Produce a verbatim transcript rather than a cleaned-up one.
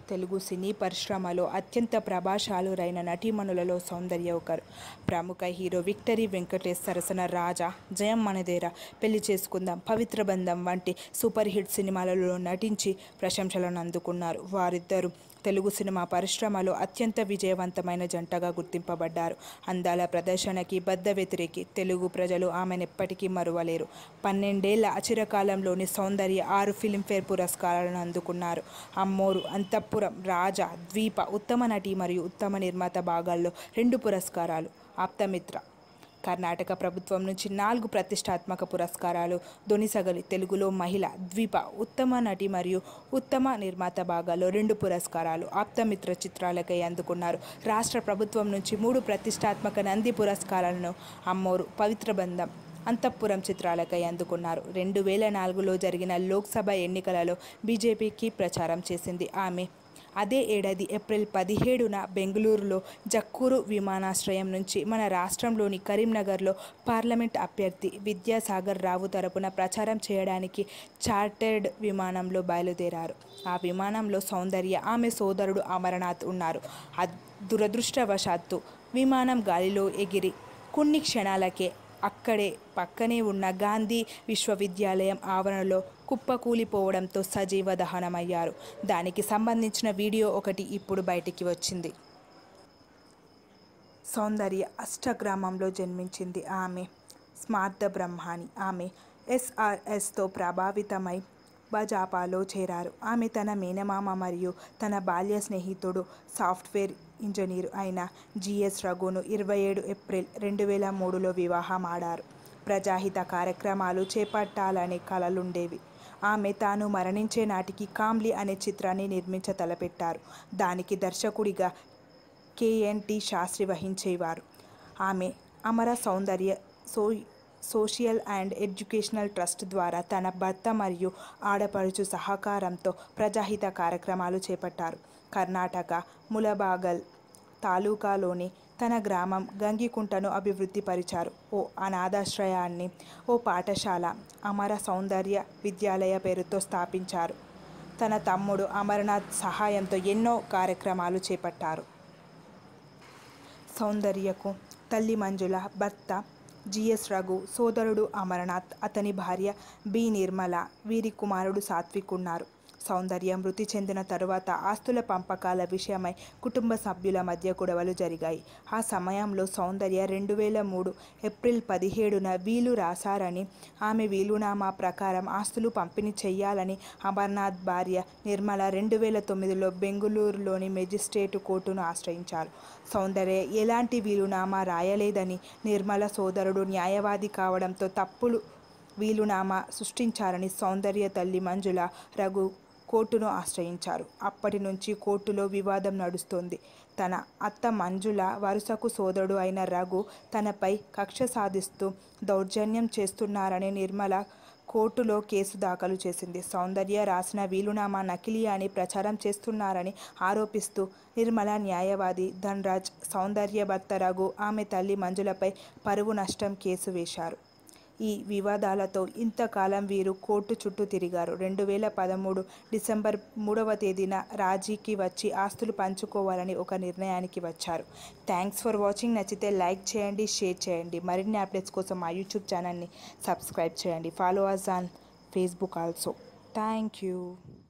తెలుగు సినీ పరిశ్రమలో అత్యంత ప్రభావశాలురైన నటీమణులలో సౌందర్య ఒకరు. ప్రముఖ హీరో విక్టరీ వెంకటేష్ సరసన రాజా, జయం మనదేరా, పెళ్లి చేసుకుందాం, పవిత్ర బంధం వంటి సూపర్ హిట్ సినిమాలలో నటించి ప్రశంసలను అందుకున్నారు. వారిద్దరూ తెలుగు సినిమా పరిశ్రమలో అత్యంత విజయవంతమైన జంటగా గుర్తింపబడ్డారు. అందాల ప్రదర్శనకి బద్ధ వ్యతిరేకి తెలుగు ప్రజలు ఆమెనెప్పటికీ మరువలేరు. పన్నెండేళ్ల అచిరకాలంలోని సౌందర్య ఆరు ఫిల్మ్ఫేర్ పురస్కారాలను అందుకున్నారు. అమ్మోరు, అంతఃపురం, రాజా, ద్వీప, ఉత్తమ నటి మరియు ఉత్తమ నిర్మాత భాగాల్లో రెండు పురస్కారాలు, ఆప్తమిత్ర కర్ణాటక ప్రభుత్వం నుంచి నాలుగు ప్రతిష్టాత్మక పురస్కారాలు, దొనిసగలి తెలుగులో మహిళ, ద్వీప, ఉత్తమ నటి మరియు ఉత్తమ నిర్మాత భాగాల్లో రెండు పురస్కారాలు, ఆప్తమిత్ర చిత్రాలకై అందుకున్నారు. రాష్ట్ర ప్రభుత్వం నుంచి మూడు ప్రతిష్టాత్మక నంది పురస్కారాలను అమ్మోరు, పవిత్ర బంధం, అంతఃపురం చిత్రాలకై అందుకున్నారు. రెండు వేల నాలుగులో జరిగిన లోక్సభ ఎన్నికలలో బీజేపీకి ప్రచారం చేసింది ఆమె. అదే ఏడాది ఏప్రిల్ పదిహేడున బెంగళూరులో జక్కూరు విమానాశ్రయం నుంచి మన రాష్ట్రంలోని కరీంనగర్లో పార్లమెంట్ అభ్యర్థి విద్యాసాగర్ రావు తరపున ప్రచారం చేయడానికి చార్టర్డ్ విమానంలో బయలుదేరారు. ఆ విమానంలో సౌందర్య, ఆమె సోదరుడు అమరనాథ్ ఉన్నారు. దురదృష్టవశాత్తు విమానం గాలిలో ఎగిరి కొన్ని క్షణాలకే అక్కడే పక్కనే ఉన్న గాంధీ విశ్వవిద్యాలయం ఆవరణలో కుప్పకూలిపోవడంతో సజీవ దహనమయ్యారు. దానికి సంబంధించిన వీడియో ఒకటి ఇప్పుడు బయటికి వచ్చింది. సౌందర్య అష్టగ్రామంలో జన్మించింది. ఆమె స్మార్త బ్రహ్మాని. ఆమె ఎస్ఆర్ఎస్తో ప్రభావితమై భాజపాలో చేరారు. ఆమె తన మేనమామ మరియు తన బాల్య స్నేహితుడు సాఫ్ట్వేర్ ఇంజనీర్ అయిన జిఎస్ రఘును ఇరవై ఏడు ఏప్రిల్ రెండు వేల మూడులో వివాహమాడారు. ప్రజాహిత కార్యక్రమాలు చేపట్టాలనే కలలుండేవి. ఆమె తాను మరణించే నాటికి కామ్లీ అనే చిత్రాన్ని నిర్మించ తలపెట్టారు. దానికి దర్శకుడిగా కేఎన్టీ శాస్త్రి వహించేవారు. ఆమె Amara Soundarya so social and educational trust ద్వారా తన భర్త మరియు ఆడపడుచు సహకారంతో ప్రజాహిత కార్యక్రమాలు చేపట్టారు. కర్ణాటక ములబాగల్ తాలూకాలోని తన గ్రామం గంగికుంటను అభివృద్ధి పరిచారు. ఓ అనాథాశ్రయాన్ని, ఓ పాఠశాల, అమర సౌందర్య విద్యాలయ పేరుతో స్థాపించారు. తన తమ్ముడు అమరనాథ్ సహాయంతో ఎన్నో కార్యక్రమాలు చేపట్టారు. సౌందర్యకు తల్లి మంజుల, భర్త జిఎస్ రఘు, సోదరుడు అమరనాథ్, అతని భార్య బి నిర్మల, వీరి కుమారుడు సాత్విక్ ఉన్నారు. సౌందర్య మృతి చెందిన తరువాత ఆస్తుల పంపకాల విషయమై కుటుంబ సభ్యుల మధ్య గొడవలు జరిగాయి. ఆ సమయంలో సౌందర్య రెండు వేల మూడు ఏప్రిల్ పదిహేడున వీలు రాశారని, ఆమె వీలునామా ప్రకారం ఆస్తులు పంపిణీ చేయాలని అమర్నాథ్ భార్య నిర్మల రెండు వేల తొమ్మిదిలో బెంగళూరులోని మెజిస్ట్రేటు కోర్టును ఆశ్రయించారు. సౌందర్య ఎలాంటి వీలునామా రాయలేదని, నిర్మల సోదరుడు న్యాయవాది కావడంతో తప్పులు వీలునామా సృష్టించారని సౌందర్య తల్లి మంజుల, రఘు కోర్టును ఆశ్రయించారు. అప్పటి నుంచి కోర్టులో వివాదం నడుస్తోంది. తన అత్త మంజుల వరుసకు సోదరుడు అయిన రఘు తనపై కక్ష సాధిస్తూ దౌర్జన్యం చేస్తున్నారని నిర్మల కోర్టులో కేసు దాఖలు చేసింది. సౌందర్య రాసిన వీలునామా నకిలీ అని ప్రచారం చేస్తున్నారని ఆరోపిస్తూ నిర్మల న్యాయవాది ధన్రాజ్, సౌందర్య భర్త రఘు, ఆమె తల్లి మంజులపై పరువు నష్టం కేసు వేశారు. ఈ వివాదాలతో ఇంతకాలం వీరు కోర్టు చుట్టూ తిరిగారు. రెండు వేల పదమూడు డిసెంబర్ మూడవ తేదీన రాజీకి వచ్చి ఆస్తులు పంచుకోవాలని ఒక నిర్ణయానికి వచ్చారు. Thanks for watching. నచ్చితే లైక్ చేయండి, షేర్ చేయండి. మరిన్ని అప్డేట్స్ కోసం మా యూట్యూబ్ ఛానల్ని సబ్స్క్రైబ్ చేయండి. Follow us on Facebook also. Thank you.